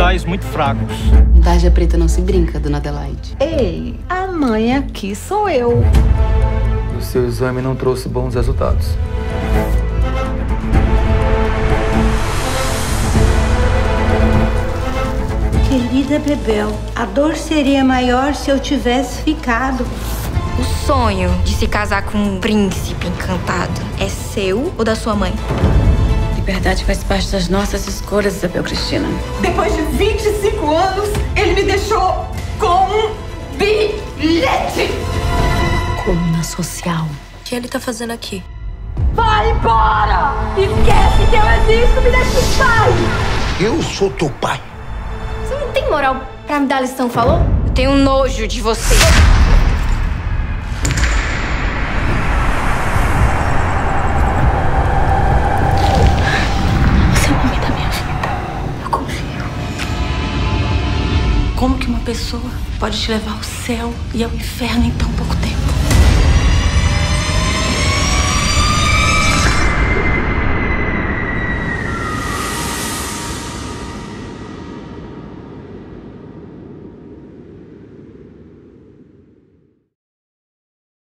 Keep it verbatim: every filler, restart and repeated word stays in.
mentais muito fracos. Com tarja preta não se brinca, dona Adelaide. Ei, a mãe aqui sou eu. O seu exame não trouxe bons resultados. Querida Bebel, a dor seria maior se eu tivesse ficado. O sonho de se casar com um príncipe encantado é seu ou da sua mãe? Liberdade faz parte das nossas escolhas, Isabel Cristina. Depois de vinte e cinco anos, ele me deixou com um bilhete. Coluna social. O que ele tá fazendo aqui? Vai embora! Esquece que eu existo, me deixa em paz! Eu sou teu pai. Você não tem moral pra me dar lição, falou? Eu tenho nojo de você. Você é o homem da minha vida. Eu confio. Como que uma pessoa pode te levar ao céu e ao inferno em tão pouco tempo?